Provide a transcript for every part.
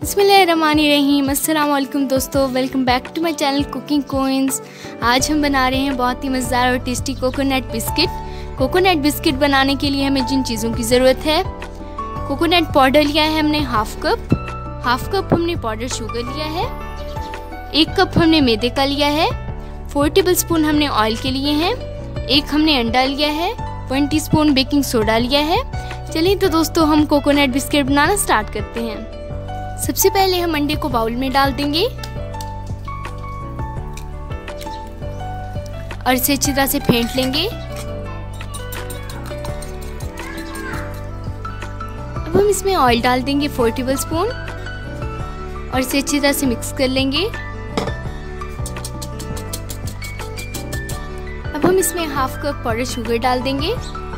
बिस्मिल्लाहिर्रहमानिर्रहीम। अस्सलाम वालेकुम दोस्तों, welcome back to my channel cooking coins. आज हम बना रहे हैं बहुत ही मज़ेदार और tasty coconut biscuit. Coconut biscuit बनाने के लिए हमें जिन चीज़ों की ज़रूरत है, कोकोनट पाउडर लिया है हमने हाफ कप हमने पाउडर शुगर लिया है, 1 कप हमने मैदे का लिया है, 4 टेबलस्पून हमने ऑयल के लिए हैं, 1 हमने अंडा लिया है, 1 टीस्पून बेकिंग सोडा लिया है। चलिए तो दोस्तों हम कोकोनट बिस्किट बनाना स्टार्ट करते हैं। सबसे पहले हम अंडे को बाउल में डाल देंगे और इसे अच्छी तरह से फेंट लेंगे। अब हम इसमें ऑयल डाल देंगे 4 टेबलस्पून और इसे अच्छी तरह से मिक्स कर लेंगे। अब हम इसमें हाफ कप पाउडर शुगर डाल देंगे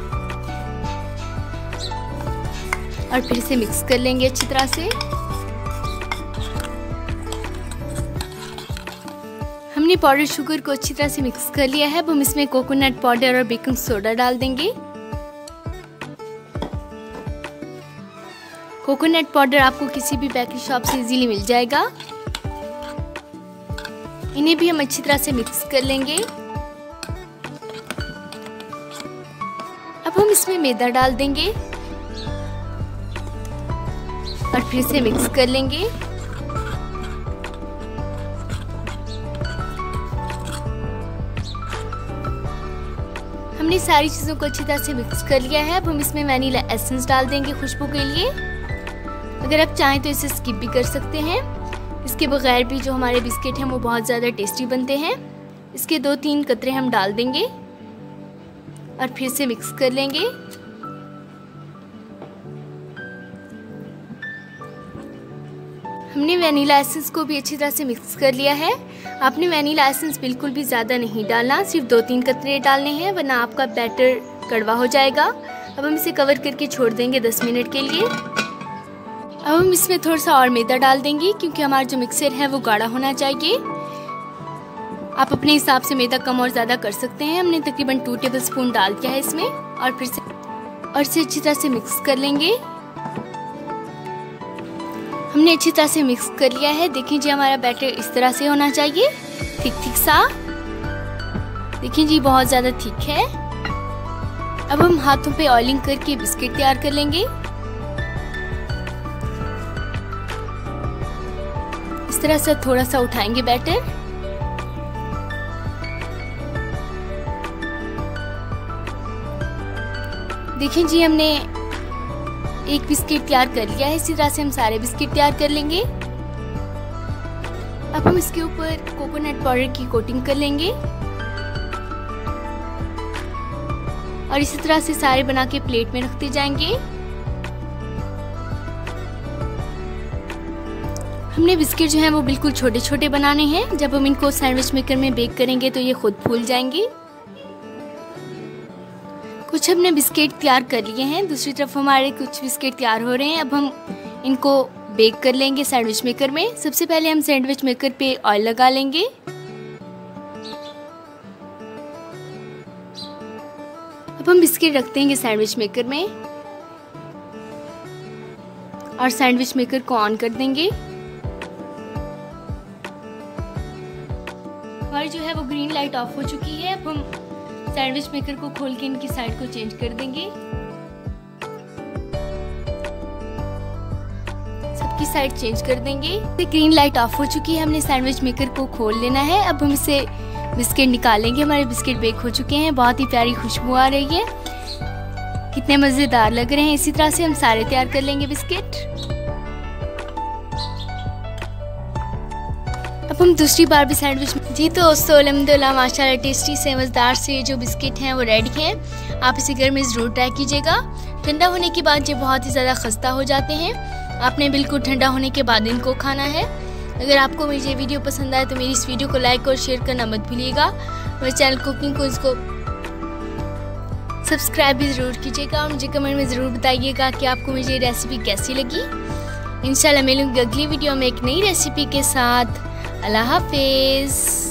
और फिर इसे मिक्स कर लेंगे अच्छी तरह से। हमने पाउडर शुगर को अच्छी तरह से मिक्स कर लिया है। अब हम इसमें कोकोनट पाउडर और बेकिंग सोडा डाल देंगे। कोकोनट पाउडर आपको किसी भी बेकरी शॉप से इजीली मिल जाएगा। इन्हें भी हम अच्छी तरह से मिक्स कर लेंगे। अब हम इसमें मैदा डाल देंगे और फिर से मिक्स कर लेंगे। हमने सारी चीज़ों को अच्छी तरह से मिक्स कर लिया है। अब हम इसमें वैनिला एसेंस डाल देंगे खुशबू के लिए। अगर आप चाहें तो इसे स्किप भी कर सकते हैं। इसके बगैर भी जो हमारे बिस्किट हैं वो बहुत ज़्यादा टेस्टी बनते हैं। इसके 2-3 कतरे हम डाल देंगे और फिर से मिक्स कर लेंगे। हमने वैनिला एसेंस को भी अच्छी तरह से मिक्स कर लिया है। आपने वैनिला एसेंस बिल्कुल भी ज़्यादा नहीं डालना, सिर्फ 2-3 कतरे डालने हैं, वरना आपका बैटर कड़वा हो जाएगा। अब हम इसे कवर करके छोड़ देंगे 10 मिनट के लिए। अब हम इसमें थोड़ा सा और मैदा डाल देंगे क्योंकि हमारा जो मिक्सर है वो गाढ़ा होना चाहिए। आप अपने हिसाब से मैदा कम और ज़्यादा कर सकते हैं। हमने तकरीबन 2 टेबलस्पून डाल दिया है इसमें और फिर से अच्छी तरह से मिक्स कर लेंगे। हमने अच्छी तरह से मिक्स कर लिया है। देखिए जी हमारा बैटर इस तरह से होना चाहिए, थिक सा। देखिए जी बहुत ज़्यादा थिक है। अब हम हाथों पे ऑयलिंग करके बिस्किट तैयार कर लेंगे। इस तरह से थोड़ा सा उठाएंगे बैटर। देखिए जी हमने एक बिस्किट तैयार कर लिया है। इसी तरह से हम सारे बिस्किट तैयार कर लेंगे। अब हम इसके ऊपर कोकोनट पाउडर की कोटिंग कर लेंगे और इसी तरह से सारे बना के प्लेट में रखते जाएंगे। हमने बिस्किट जो हैं वो बिल्कुल छोटे छोटे बनाने हैं। जब हम इनको सैंडविच मेकर में बेक करेंगे तो ये खुद फूल जाएंगे। कुछ हमने बिस्किट तैयार कर लिए हैं, दूसरी तरफ हमारे कुछ बिस्किट तैयार हो रहे हैं। अब हम इनको बेक कर लेंगे सैंडविच मेकर में। सबसे पहले हम सैंडविच मेकर पे ऑयल लगा लेंगे। अब हम बिस्किट रख देंगे सैंडविच मेकर में और सैंडविच मेकर को ऑन कर देंगे। हमारी जो है वो ग्रीन लाइट ऑफ हो चुकी है। अब हम सैंडविच मेकर को खोल के इनकी साइड को चेंज कर देंगे। सबकी साइड चेंज कर देंगे। ग्रीन लाइट ऑफ हो चुकी है। हमने सैंडविच मेकर को खोल लेना है। अब हम इसे बिस्किट निकालेंगे। हमारे बिस्किट बेक हो चुके हैं। बहुत ही प्यारी खुशबू आ रही है, कितने मज़ेदार लग रहे हैं। इसी तरह से हम सारे तैयार कर लेंगे बिस्किट। अब हम दूसरी बार भी सैंडविच जी तो दोस्तों अल्हम्दुलिल्लाह माशाल्लाह टेस्टी से मज़ेदार से जो बिस्किट हैं वो रेडी हैं। आप इसे घर में ज़रूर ट्राई कीजिएगा। ठंडा होने के बाद ये बहुत ही ज़्यादा खस्ता हो जाते हैं। आपने बिल्कुल ठंडा होने के बाद इनको खाना है। अगर आपको मेरी ये वीडियो पसंद आए तो मेरी इस वीडियो को लाइक और शेयर करना मत भूलिएगा। मेरे चैनल कुकिंग को इसको सब्सक्राइब भी ज़रूर कीजिएगा और मुझे कमेंट में ज़रूर बताइएगा कि आपको मेरी ये रेसिपी कैसी लगी। इंशाल्लाह मिलूंगी अगली वीडियो में एक नई रेसिपी के साथ। अल्लाह हाफिज़।